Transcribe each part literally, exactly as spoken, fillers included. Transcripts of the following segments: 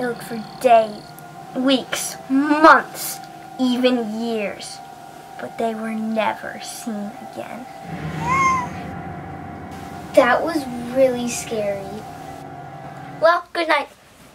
I looked for days, weeks, months, even years, but they were never seen again. That was really scary. Well, good night.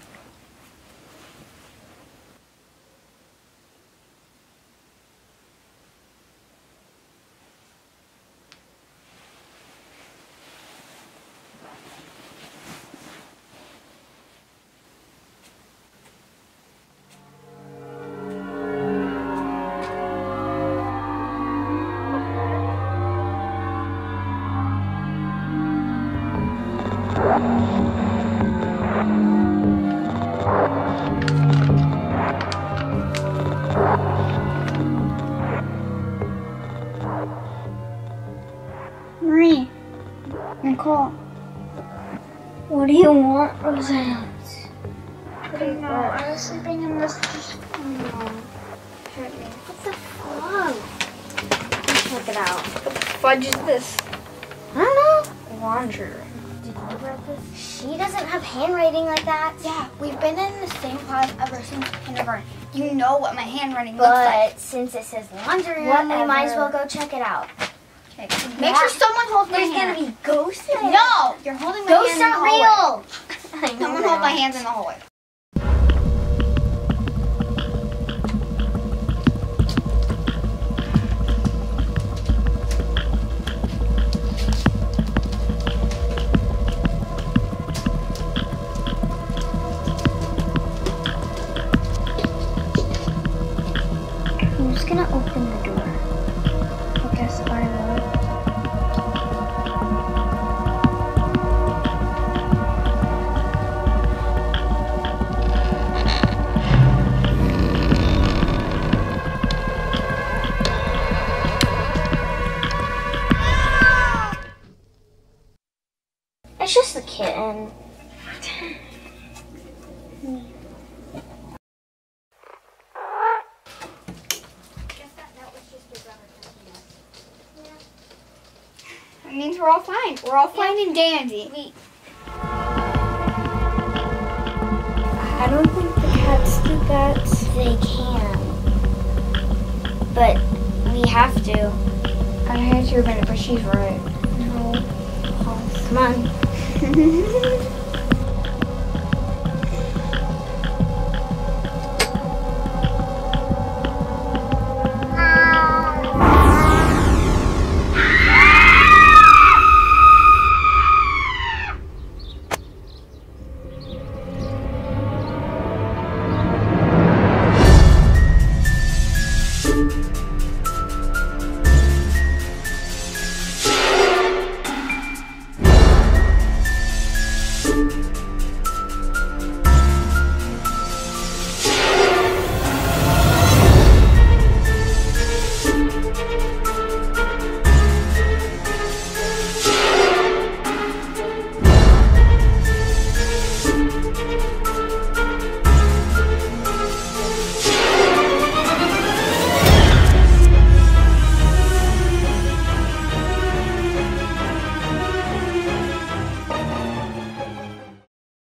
Marie, Nicole, what do you want, Roseanne? I don't know. I was sleeping in this. Just oh no. Hurt me. What's the fog? Let's check it out. What the fudge is this? I don't know. Laundry room. Did you read this? She doesn't have handwriting like that. Yeah, we've been in the same class ever since kindergarten. You know what my handwriting But looks like. since it says laundry room, Whatever. we might as well go check it out. Okay. Make sure someone holds my There's hand. gonna be ghosts there. No! You're holding my Ghosts hand in the aren't hallway. real. I know Someone that. hold my hands in the hallway. Who's gonna open the door? I guess I will. It's just a kitten. That means we're all fine. We're all fine and dandy. We, I don't think the cats do that. they can. But we have to. I hate to admit it, but she's right. No. Come on.